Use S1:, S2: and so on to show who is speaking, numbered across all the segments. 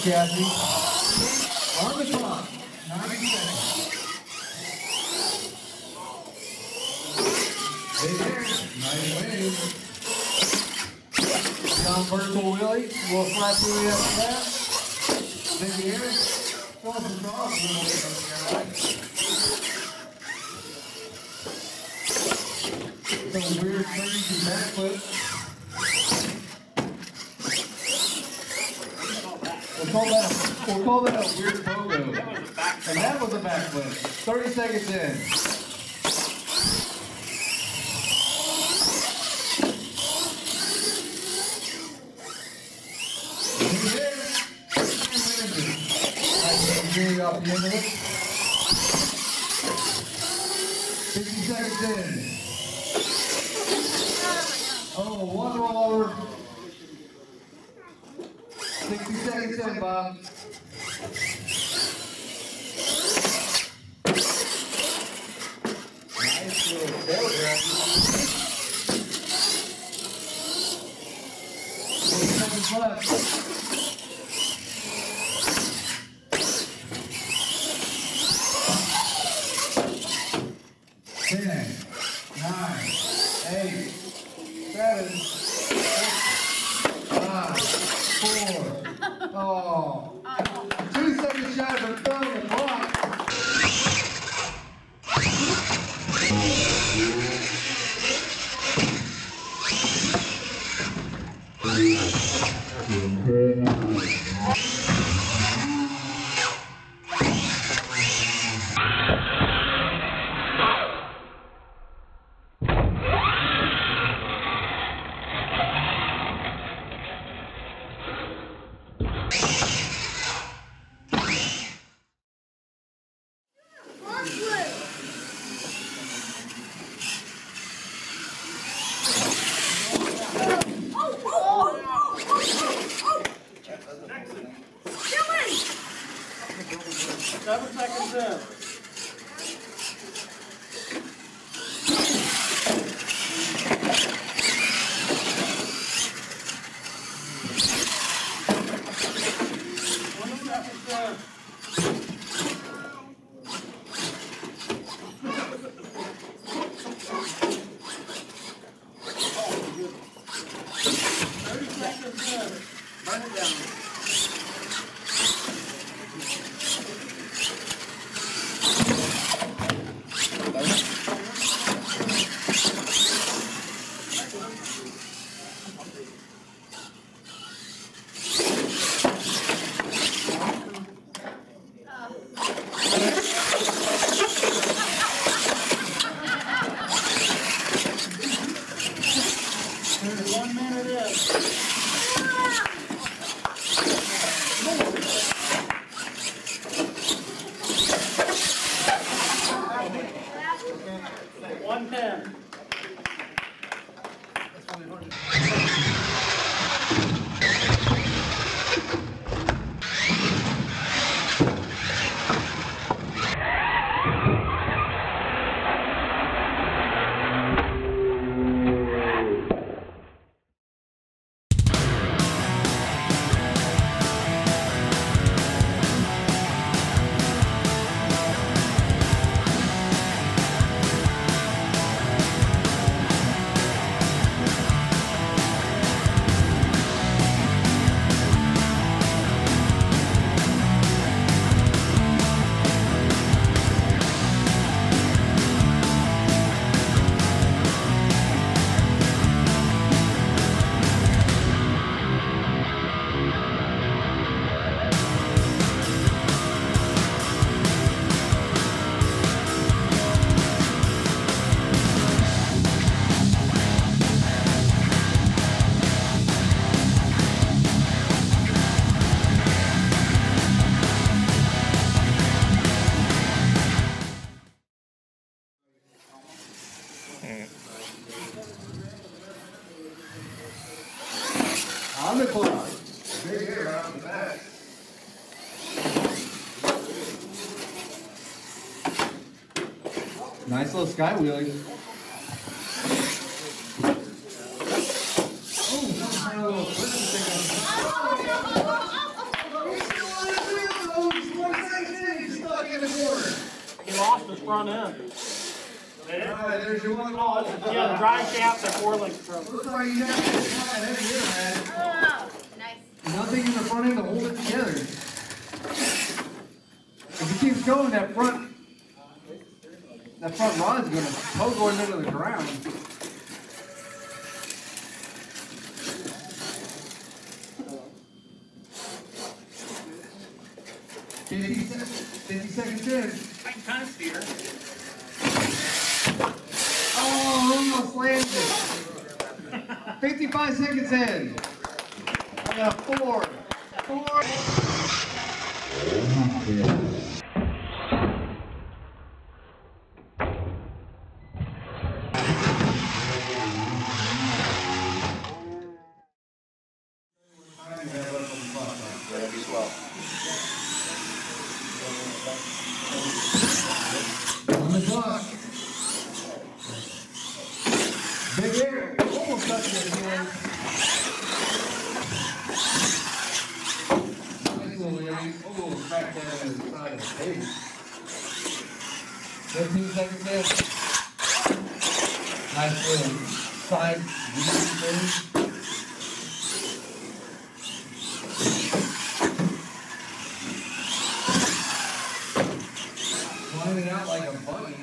S1: Kathy. On the clock, 90 seconds. Big air, nice wave. Down vertical wheelie, we'll flat wheelie after that. Big air, cross the cross, some weird turns and backflip. We'll call that a weird pogo. And that was a backflip. 30 seconds in. Really off the end of it. 50 seconds in. Oh, one rollover. 60 seconds in, Bob. Nice little tail grab. 40 seconds left. 10, 9, 8, 7, 6, 5, 4. Oh, 2 seconds shy of throwing the clock. On the clock. Big air out the back. Nice little sky wheelie. Oh, a little flip to take on.
S2: front end.
S1: Alright, there's your one ball.
S2: Yeah, the drive shafts are 4 lengths from.
S1: Looks like you got that heavy hitter, man.
S3: Oh, nice.
S1: Nothing in the front end to hold it together. If it keeps going, that front rod's going to poke going into the ground. 50 seconds in.
S2: I can kind of see her.
S1: Oh, almost landed. 55 seconds in. I got 4.
S4: That'll be slow.
S1: On the clock. Big air. Almost touched it again. Nice little air. Oh, crack that on the side of the table. 15 seconds in. Nice little side thing. Flying it out like a bunny.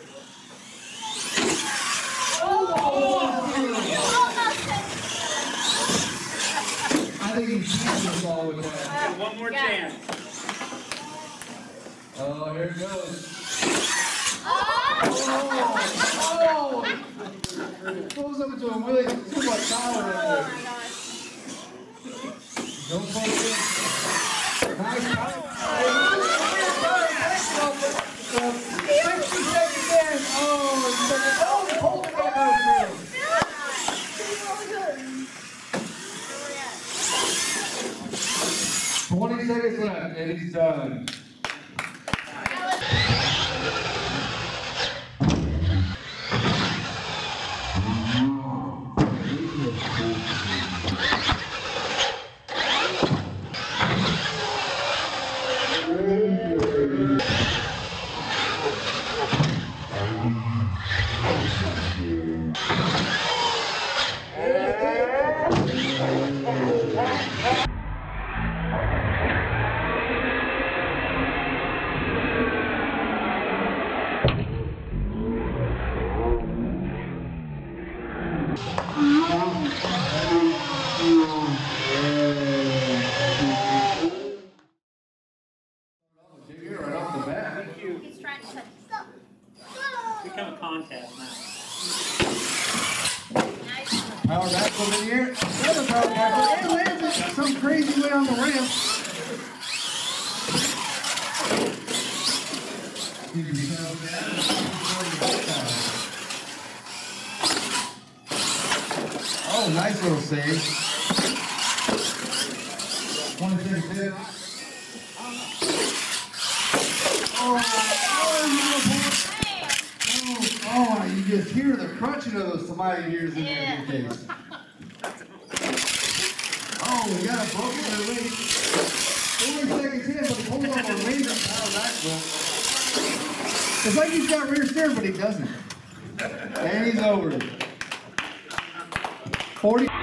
S1: I think he's cheating us all with that.
S2: One more chance.
S1: Oh, here it goes.
S3: Oh!
S1: Goes up into a really too much power in
S3: Oh
S1: there.
S3: my gosh.
S1: Don't focus. Nice power. 60 seconds in. Oh, hold it back out there. 20 seconds left, and he's done. Right off the bat.
S3: He's trying to shut this up.
S2: Become a contest now.
S3: Nice.
S1: Power back from in here. Another power back. It lands it some crazy way on the ramp. Oh, nice little save. 26 in. Oh, you just hear the crunching of those tomato ears in there in your case. Oh, we got a broken release. 40 seconds in, but he pulls off a razor power back flip. It's like he's got rear steer, but he doesn't. And he's over. 40.